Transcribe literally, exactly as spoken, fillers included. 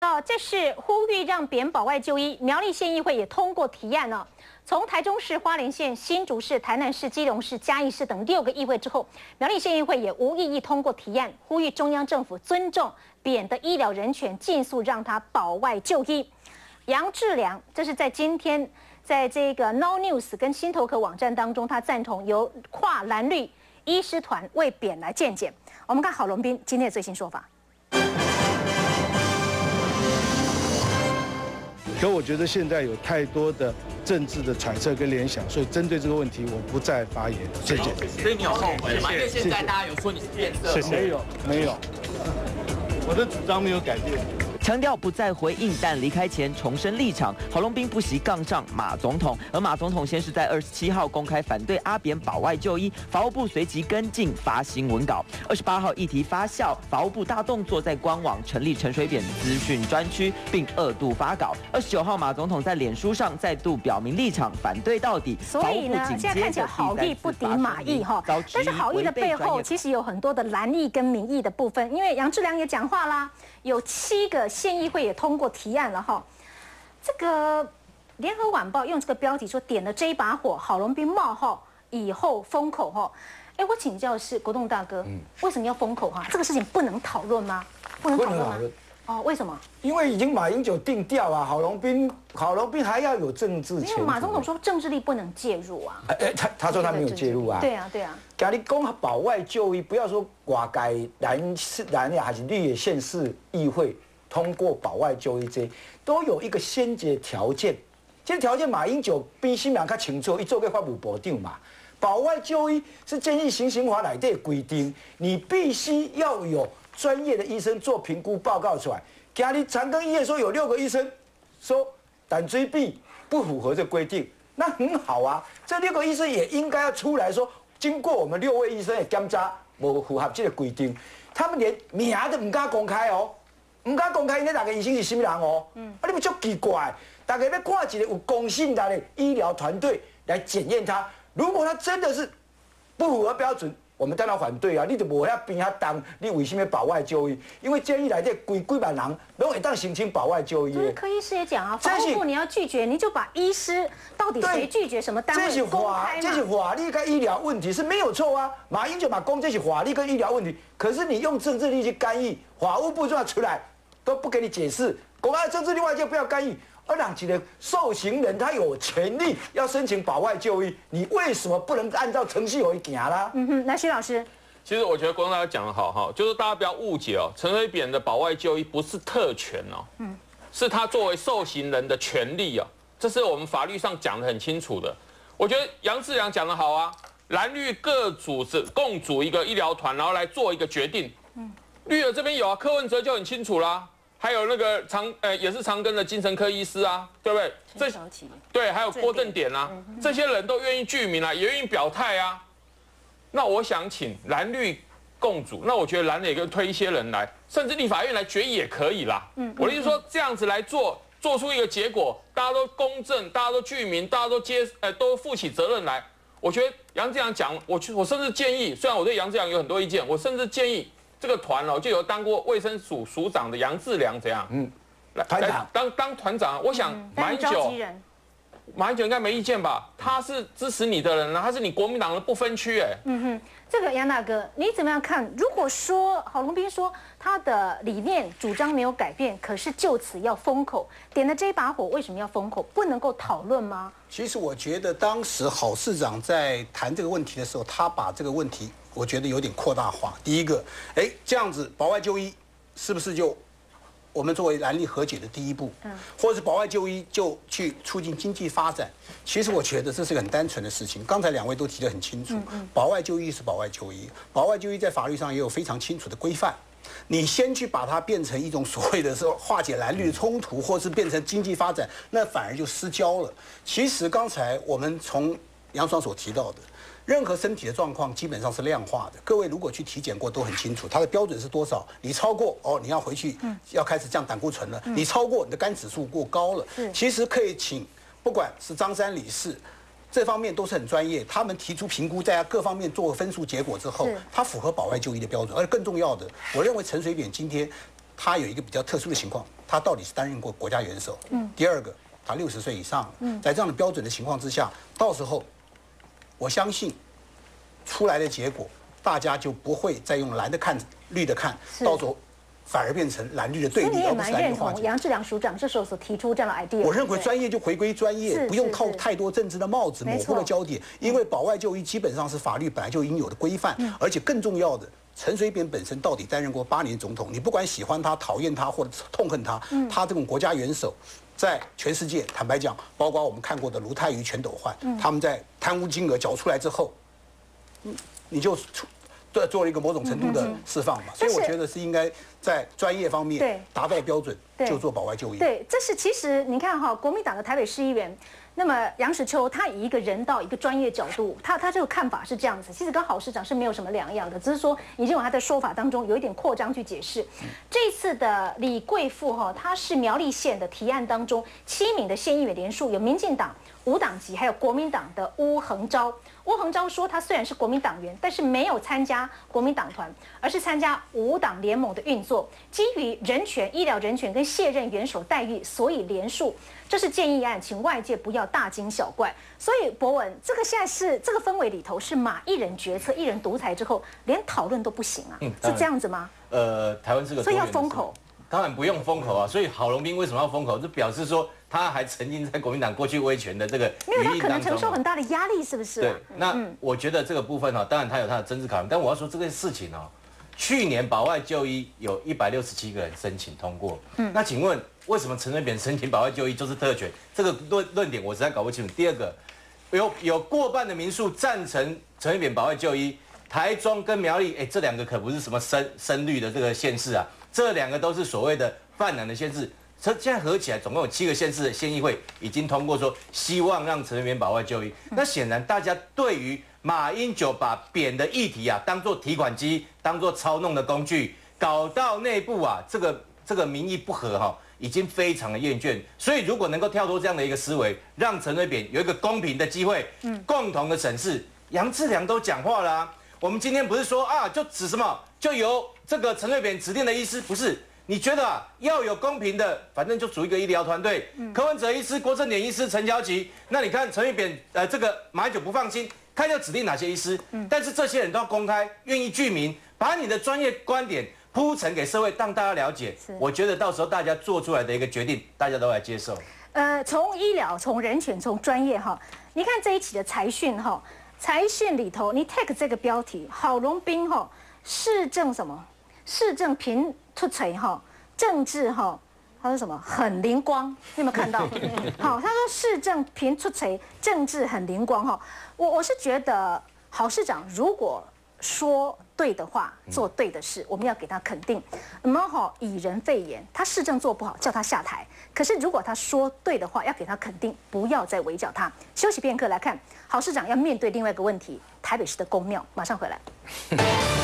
哦，这是呼吁让扁保外就医，苗栗县议会也通过提案了。从台中市、花莲县、新竹市、台南市、基隆市、嘉义市等六个议会之后，苗栗县议会也无异议通过提案，呼吁中央政府尊重扁的医疗人权，尽速让他保外就医。杨志良，这是在今天在这个 No News 跟新头壳网站当中，他赞同由跨蓝绿医师团为扁来健检。我们看郝龙斌今天的最新说法。 可我觉得现在有太多的政治的揣测跟联想，所以针对这个问题，我不再发言。谢谢。 所以你有后悔吗？因为现在大家有说你是变色。 没有，没有，我的主张没有改变。 强调不再回应，但离开前重申立场。郝龙斌不惜杠上马总统，而马总统先是在二十七号公开反对阿扁保外就医，法务部随即跟进发新闻稿。二十八号议题发酵，法务部大动作在官网成立陈水扁资讯专区，并二度发稿。二十九号马总统在脸书上再度表明立场，反对到底。 所以呢，现在看起来好意不敌马意哈，但是好意的背后其实有很多的蓝意跟民意的部分，因为杨志良也讲话啦，有七个。 县议会也通过提案了哈，这个联合晚报用这个标题说点了这一把火，郝龙斌冒号以后封口哈。哎，我请教的是国栋大哥，嗯、为什么要封口哈？这个事情不能讨论吗？不能讨论吗？哦，为什么？ 因为已经马英九定调啊，郝龙斌，郝龙斌还要有政治前途。因为马总统说政治力不能介入啊。 哎哎，他他说他没有介入啊。 对啊对啊。 假如讲保外就医，不要说外界蓝市蓝呀还是绿的县市议会。 通过保外就医这都有一个先决条件，这条件马英九比新人较清楚，伊做过法务部长嘛。保外就医是建议行刑法内底规定，你必须要有专业的医生做评估报告出来。今日长庚医院说有六个医生说胆椎壁不符合这规定，那很好啊。这六个医生也应该要出来说，经过我们六位医生的检查，不符合这个规定，他们连名都唔敢公开哦。 唔敢公开，因为大家医生是什么人哦？嗯，啊，你不就奇怪？大家要看一个有公信力的医疗团队来检验他。如果他真的是不符合标准，我们当然反对啊！你就无遐边遐当，你为什么保外就医？因为监狱内底几几万人拢会当申请保外就医。所以柯医师也讲啊，法务部你要拒绝，你就把医师到底谁拒绝什么单位公开嘛？ 这是法律跟医疗问题是没有错啊。马英九嘛讲这是法律跟医疗问题，可是你用政治力去干预，法务部就要出来。 都不给你解释，国外政治力外界不要干预。而让几个受刑人他有权利要申请保外就医，你为什么不能按照程序来行啦？ 嗯哼，那徐老师， 其实我觉得国栋大家讲得好哈，就是大家不要误解哦，陈水扁的保外就医不是特权哦，嗯，是他作为受刑人的权利哦，这是我们法律上讲得很清楚的。我觉得杨志良讲得好啊，蓝绿各组织共组一个医疗团，然后来做一个决定。嗯，绿的这边有啊，柯文哲就很清楚啦。 还有那个长呃也是长庚的精神科医师啊，对不对？这对，还有郭正典啊，这些人都愿意具名啊，也愿意表态啊。那我想请蓝绿共主，那我觉得蓝绿也推一些人来，甚至立法院来决议也可以啦。嗯，我的意思说这样子来做，做出一个结果，大家都公正，大家都具名，大家都接呃都负起责任来。我觉得杨志良讲，我我甚至建议，虽然我对杨志良有很多意见，我甚至建议。 这个团哦，就有当过卫生署署长的杨志良怎样？嗯，来团长当当团长，我想马英九，马英九应该没意见吧？他是支持你的人啊，他是你国民党的不分区哎。 嗯哼，这个杨大哥，你怎么样看？如果说郝龙斌说他的理念主张没有改变，可是就此要封口，点了这一把火，为什么要封口？不能够讨论吗？ 其实我觉得当时郝市长在谈这个问题的时候，他把这个问题。 我觉得有点扩大化。第一个，哎，这样子保外就医是不是就我们作为蓝绿和解的第一步？嗯，或者是保外就医就去促进经济发展？其实我觉得这是个很单纯的事情。刚才两位都提得很清楚，保外就医是保外就医，保外就医在法律上也有非常清楚的规范。你先去把它变成一种所谓的说化解蓝绿冲突，或是变成经济发展，那反而就失焦了。其实刚才我们从杨爽所提到的。 任何身体的状况基本上是量化的，各位如果去体检过都很清楚，它的标准是多少？你超过哦，你要回去要开始降胆固醇了；你超过你的肝指数过高了。其实可以请，不管是张三李四，这方面都是很专业，他们提出评估，在各方面做分数结果之后，它符合保外就医的标准。而更重要的，我认为陈水扁今天他有一个比较特殊的情况。 他到底是担任过国家元首？嗯。第二个，他六十岁以上，嗯，在这样的标准的情况之下，到时候，我相信出来的结果，大家就不会再用蓝的看绿的看，到时候反而变成蓝绿的对立，而不是蓝绿化解。 杨志良署长这时候所提出这样的 idea， 我认为专业就回归专业，不用套太多政治的帽子，模糊了焦点。因为保外就医基本上是法律本来就应有的规范，而且更重要的。陈水扁本身到底担任过八年总统，你不管喜欢他、讨厌他或者痛恨他，他这种国家元首，在全世界坦白讲，包括我们看过的卢泰愚、全斗焕，他们在贪污金额缴出来之后，你就对做了一个某种程度的释放嘛。所以我觉得是应该在专业方面达到标准，就做保外就医。 对，这是其实你看哈，国民党的台北市议员。那么杨石秋他以一个人道、一个专业角度，他他这个看法是这样子，其实跟郝市长是没有什么两样的，只是说你认为他的说法当中有一点扩张去解释。这次的李贵妇哈，他是苗栗县的提案当中七名的县议员连署，有民进党、无党籍，还有国民党的邬恒昭。邬恒昭说，他虽然是国民党员，但是没有参加国民党团，而是参加无党联盟的运作。基于人权、医疗人权跟卸任元首待遇，所以连署。这是建议案，请外界不要大惊小怪。所以博文，这个现在是这个氛围里头是马一人决策、一人独裁之后，连讨论都不行啊，嗯、是这样子吗？ 呃，台湾是个所以要封口。 当然不用封口啊，所以郝龙斌为什么要封口？就表示说他还曾经在国民党过去威权的这个没有，他可能承受很大的压力，是不是、啊？ 对，那我觉得这个部分呢，当然他有他的政治考量，但我要说这个事情哦，去年保外就医有一百六十七个人申请通过，嗯，那请问为什么陈水扁申请保外就医就是特权？这个论论点我实在搞不清楚。第二个，有有过半的民数赞成陈水扁保外就医，台中跟苗栗，哎，这两个可不是什么深深绿的这个县市啊。这两个都是所谓的泛蓝的县市，这现在合起来总共有七个县市的县议会已经通过说希望让陈水扁保外就医。那显然大家对于马英九把扁的议题啊当做提款机、当做操弄的工具，搞到内部啊这个这个民意不合哈、啊，已经非常的厌倦。所以如果能够跳脱这样的一个思维，让陈水扁有一个公平的机会，嗯，共同的审视。杨志良都讲话了、啊，我们今天不是说啊就指什么就由这个陈水扁指定的医师，不是？你觉得啊，要有公平的，反正就组一个医疗团队，嗯、柯文哲医师、郭正典医师、陈乔琪，那你看陈水扁呃这个马英九不放心，看要指定哪些医师，嗯、但是这些人都要公开，愿意具名，把你的专业观点铺陈给社会，让大家了解。我觉得到时候大家做出来的一个决定，大家都来接受。 呃，从医疗、从人权、从专业哈，你看这一期的财讯哈，财讯里头你 take 这个标题，郝龙斌哈。市政什么？市政评出锤哈，政治哈，他说什么很灵光？你有没有看到？好，他说市政评出锤，政治很灵光哈。我我是觉得郝市长如果说对的话，做对的事，我们要给他肯定。我们好以人废言，他市政做不好，叫他下台。可是如果他说对的话，要给他肯定，不要再围剿他。休息片刻来看，郝市长要面对另外一个问题：台北市的公庙。马上回来。